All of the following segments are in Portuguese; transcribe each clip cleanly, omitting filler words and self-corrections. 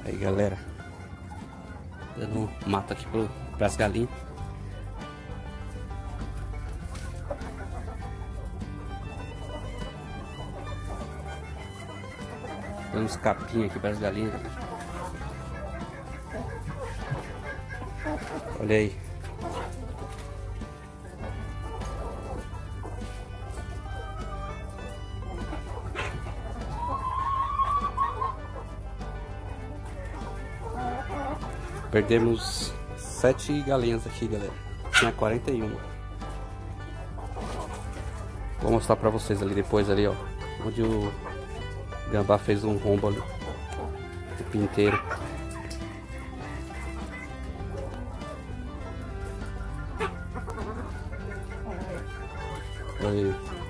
Aí, galera, dando mato aqui para as galinhas. Dando uns capim aqui para as galinhas, galera. Olha aí. Perdemos 7 galinhas aqui, galera. Tinha 41. Vou mostrar pra vocês ali depois, ali, ó, onde o gambá fez um rombo ali, o pinteiro. Aí.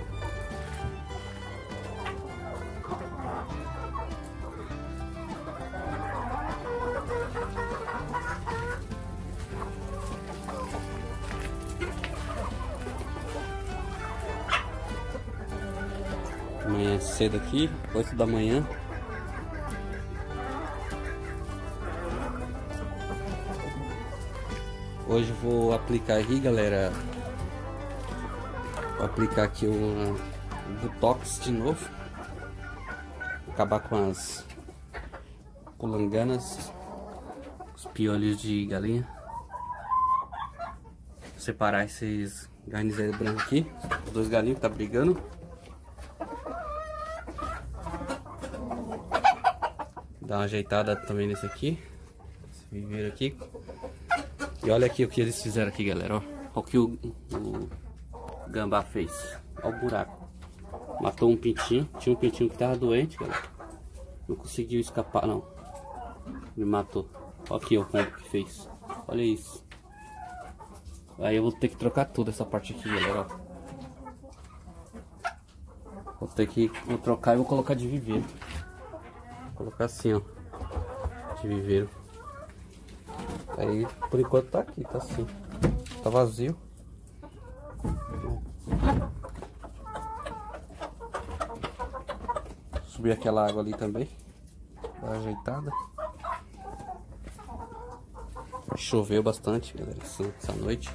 Amanhã cedo aqui, 8 da manhã. Hoje vou aplicar aqui, galera. Vou aplicar aqui o Botox de novo. Acabar com as pulanganas, os piolhos de galinha. Separar esses garnizeiros brancos aqui. Os 2 galinhos que tá brigando. Dar uma ajeitada também nesse aqui. Esse viveiro aqui. E olha aqui o que eles fizeram aqui, galera. Ó, olha o que o gambá fez. Olha o buraco. Matou um pintinho. Tinha um pintinho que tava doente, galera. Não conseguiu escapar, não. Ele matou. Olha aqui o rombo que fez. Olha isso. Aí eu vou ter que trocar tudo essa parte aqui, galera. Ó. Vou trocar e vou colocar de viveiro. Vou colocar assim, ó, de viveiro. Aí, por enquanto tá aqui, tá assim. Tá vazio. Subir aquela água ali também. Dar uma ajeitada. Choveu bastante, galera, essa noite.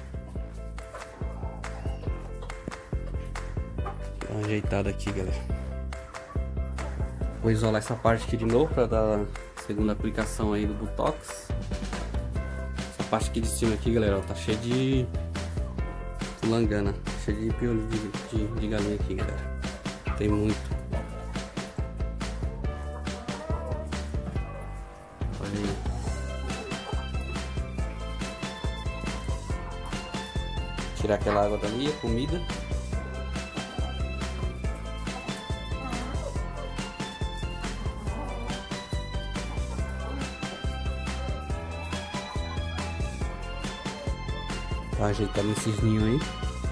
Dar uma ajeitada aqui, galera. Vou isolar essa parte aqui de novo para dar a segunda aplicação aí do Botox. Essa parte aqui de cima aqui, galera, ó, tá cheia de pulangana, cheia de piolho de galinha aqui, galera. Tem muito. Olha aí. Tirar aquela água dali, a comida. Tá ajeitando esses ninhos aí.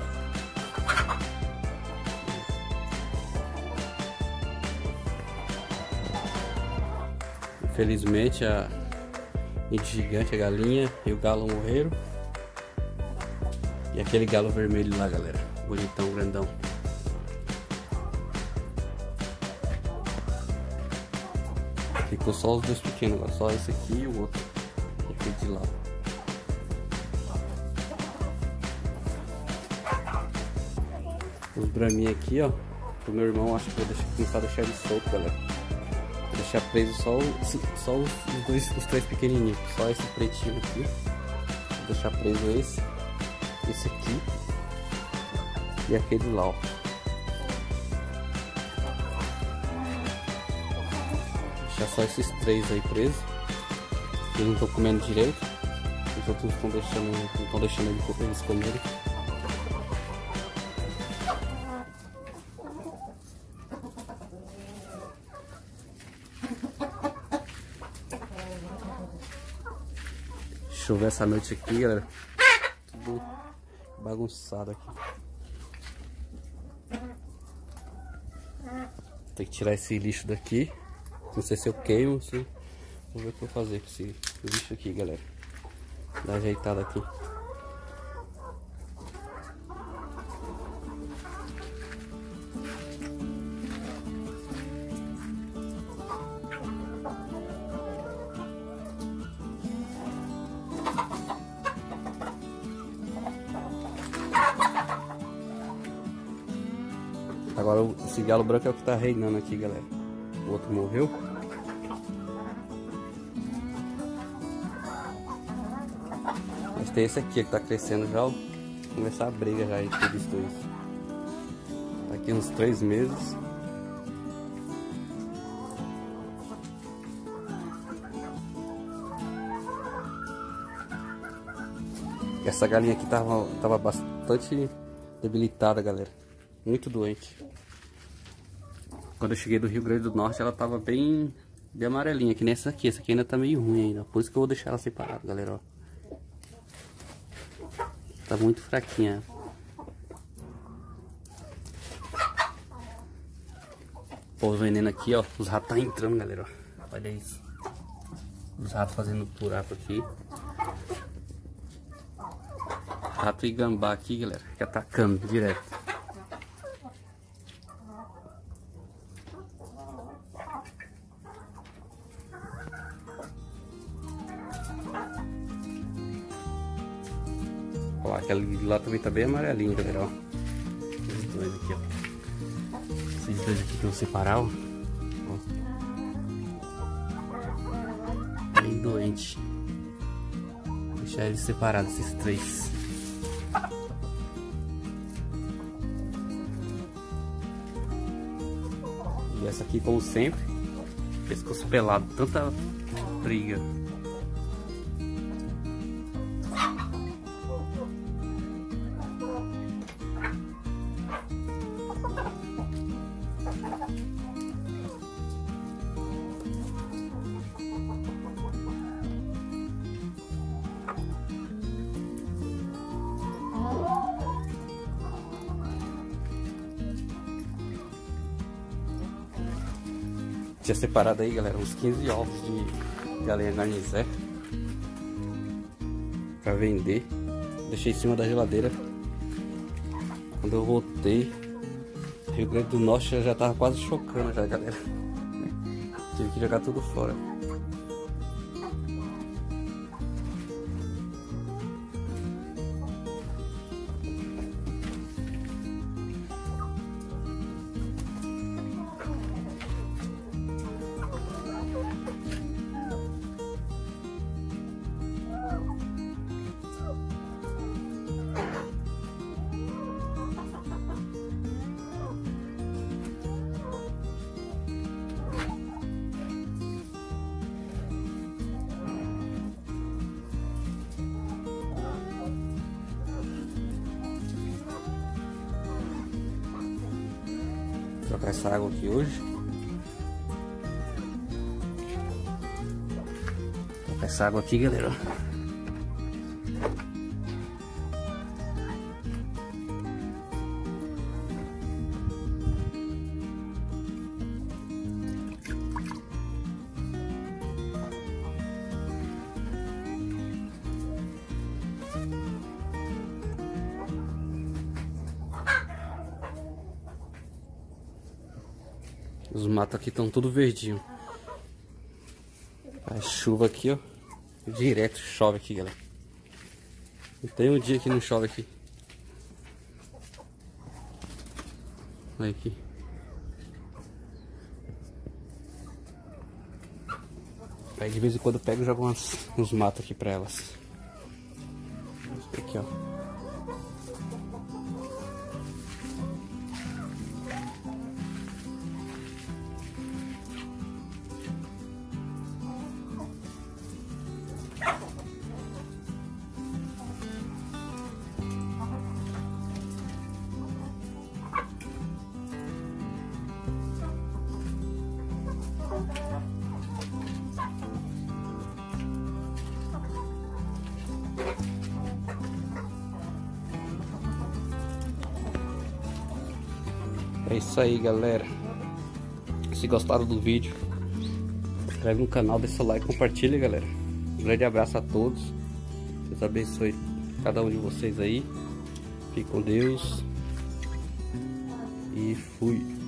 Infelizmente a índio gigante, a galinha e o galo morreram. E aquele galo vermelho lá, galera, bonitão, grandão. Ficou só os 2 pequenos agora, só esse aqui e o outro. Aqui de lá. Os braminhos aqui, ó, pro meu irmão, acho que vou começar a deixar ele solto, galera. Vou deixar preso só os 3 pequenininhos, só esse pretinho aqui. Vou deixar preso esse aqui e aquele lá, ó. Deixar só esses 3 aí presos. Eles não estão comendo direito. Os outros não estão deixando eles comerem. Choveu essa noite aqui, galera. Tudo bagunçado aqui. Tem que tirar esse lixo daqui. Não sei se eu queimo, se... Vou ver o que eu vou fazer com esse lixo aqui, galera. Dá uma ajeitada aqui. Agora esse galo branco é o que tá reinando aqui, galera. O outro morreu. Mas tem esse aqui que tá crescendo já, ó. Começar a briga já entre eles dois. Daqui uns 3 meses. Essa galinha aqui tava bastante debilitada, galera. Muito doente. Quando eu cheguei do Rio Grande do Norte, ela tava bem amarelinha, que nem essa aqui. Essa aqui ainda tá meio ruim ainda. Por isso que eu vou deixar ela separada, galera, ó. Tá muito fraquinha. Pô, o veneno aqui, ó. Os ratos tá entrando, galera, ó. Olha isso. Os ratos fazendo buraco aqui. Rato e gambá aqui, galera, que atacando direto. Ó, aquele lá também tá bem amarelinho, galera, ó. Esses dois aqui, ó. Esses dois aqui que eu vou separar, ó. Bem doente. Vou deixar eles separados, esses 3. E essa aqui, como sempre, pescoço pelado, tanta briga. Tinha separado aí, galera, uns 15 ovos de galinha garnizé pra vender. Deixei em cima da geladeira. Quando eu voltei, Rio Grande do Norte já tava quase chocando já, galera. Tive que jogar tudo fora. Vou trocar essa água aqui hoje. Vou trocar essa água aqui, galera. Os matos aqui estão tudo verdinho. A chuva aqui, ó. Direto chove aqui, galera. Não tem um dia que não chove aqui. Olha aqui. Aí de vez em quando eu pego e jogo uns matos aqui pra elas. Aqui, ó. É isso aí, galera. Se gostaram do vídeo, se inscreve no canal, deixa o like, compartilha, galera. Um grande abraço a todos. Deus abençoe cada um de vocês aí. Fique com Deus. E fui.